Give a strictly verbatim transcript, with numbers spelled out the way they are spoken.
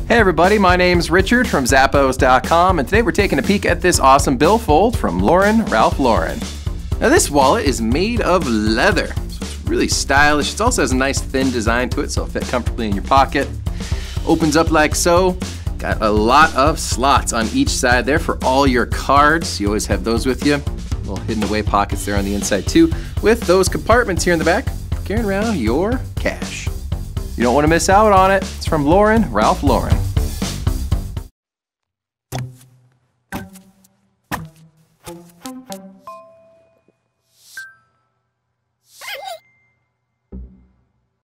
Hey everybody, my name's Richard from Zappos dot com, and today we're taking a peek at this awesome billfold from Lauren Ralph Lauren. Now this wallet is made of leather, so it's really stylish. It also has a nice thin design to it, so it'll fit comfortably in your pocket. Opens up like so. Got a lot of slots on each side there for all your cards. You always have those with you. Little hidden away pockets there on the inside too, with those compartments here in the back for carrying around your cash. You don't want to miss out on it. It's from Lauren Ralph Lauren.